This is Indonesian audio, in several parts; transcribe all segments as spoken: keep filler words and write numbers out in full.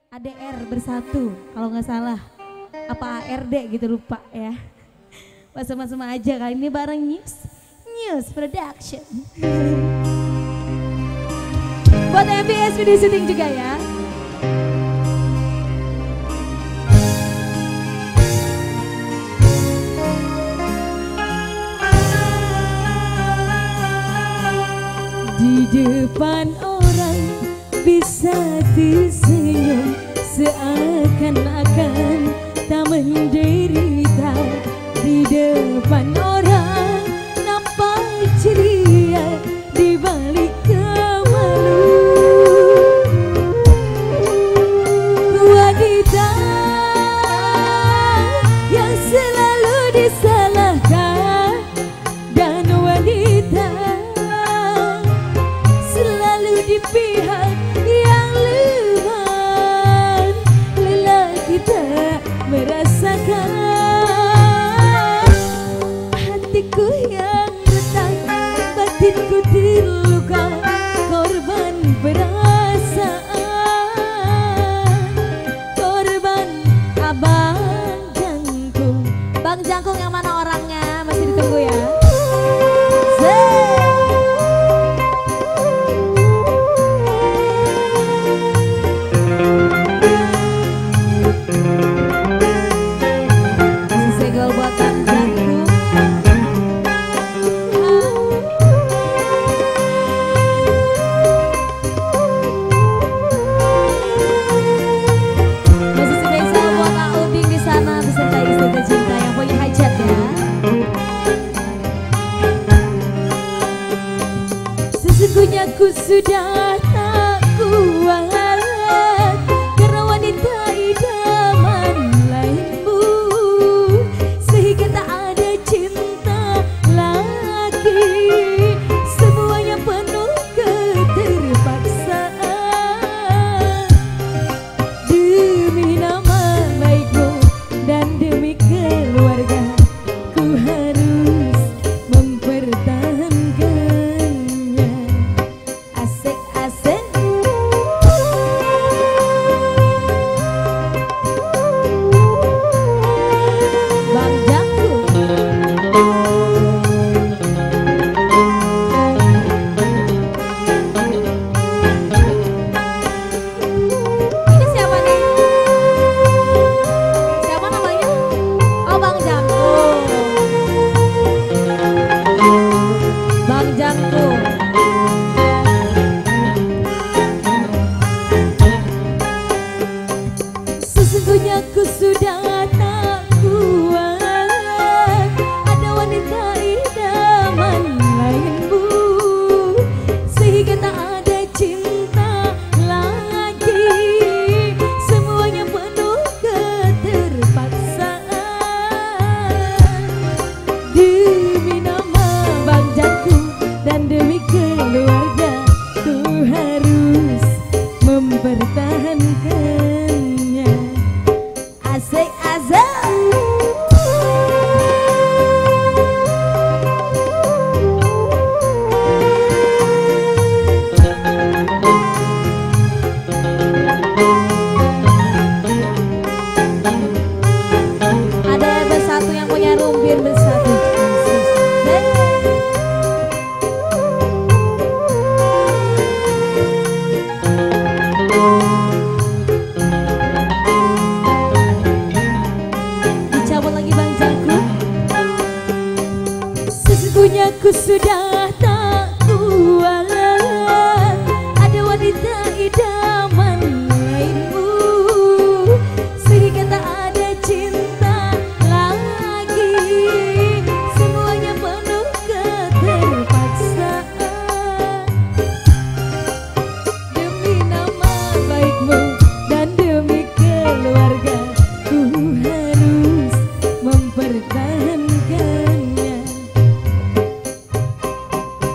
A D R bersatu kalau nggak salah, apa A R D gitu lupa ya. Sama-sama aja kali ini bareng News News Production. Buat M B S video syuting juga ya. Di depan orang bisa tersenyum seakan-akan tak menderita. Di depan orang nampak ceria di balik kemalu. Wanita yang selalu disalahkan dan wanita selalu di pihak yang lemah. Lelaki tak merasakan hatiku yang retak, batinku terluka, korban perasaan, korban abang jangkung. Bang Jangkung yang mana orangnya? Masih ditunggu ya. Sesungguhnya ku sudah tak kuat karena wanita idaman lainmu, sehingga tak ada cinta lagi. Semuanya penuh keterpaksaan. Demi nama baikmu dan demi keluarga, ku harus mempertahankan. Sesungguhnya ku sudah tak kuat, ada wanita idaman lainmu, sehingga tak ada cinta lagi. Semuanya penuh keterpaksaan. Demi nama Bang Jangkung dan demi keluarga, ku harus mempertahankannya. Asik azam. Ada bersatu yang punya rumpir bersatu. Sesungguhnya ku sudah tak kuat, ada wanita idaman lainmu, sehingga tak ada cinta lagi. Semuanya penuh keterpaksaan. Demi nama baikmu dan demi keluarga, ku harus mempertahankan.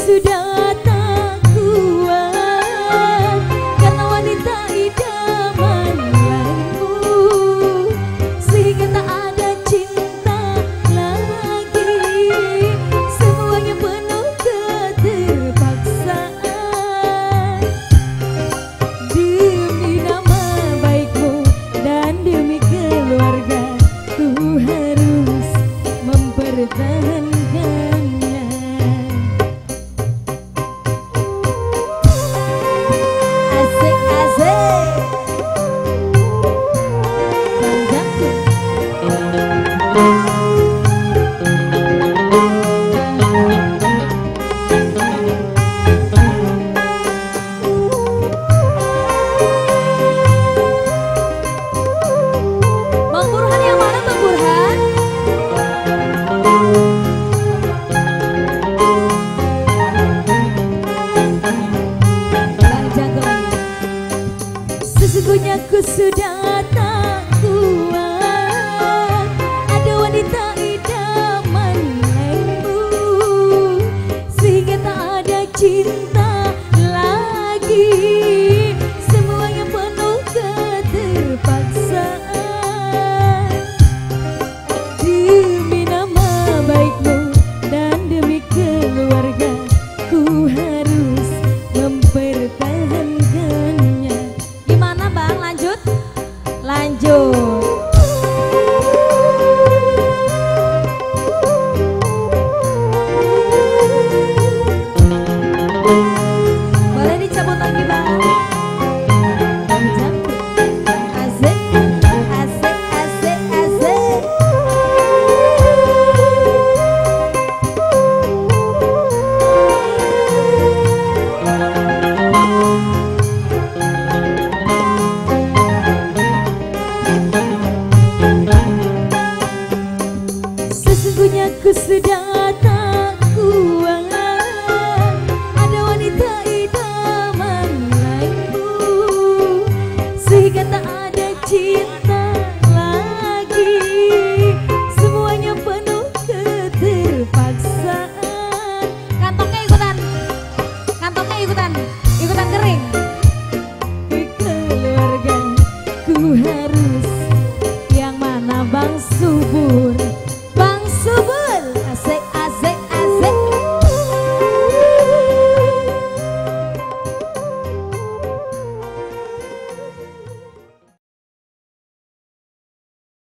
sudah tak kuat karena wanita idaman lainmu, sehingga tak ada cinta lagi. Semuanya penuh keterpaksaan. Demi nama baikmu dan demi keluarga, ku harus mempertahankannya. Asik asik. Bang Burhan yang mana Bang Burhan? Bang Jagoan. Sesungguhnya ku sudah tak kuat, ada wanita idaman lainmu, sehingga tak ada cinta lagi. Semuanya penuh keterpaksaan. Demi nama baikmu dan demi keluarga, ku harus mempertahankannya. Gimana Bang? Lanjut? Lanjut. Boleh dicabut lagi Bang? Asik, asik, asik, asik. Sesungguhnya ku sudah tak kuat, ada wanita idaman lainmu, sehingga tak ada cinta lagi. Semuanya penuh keterpaksaan. Kantongnya ikutan, kantongnya ikutan, ikutan kering. Ke keluarga ku harus yang mana Bang Subur, Bang Subur.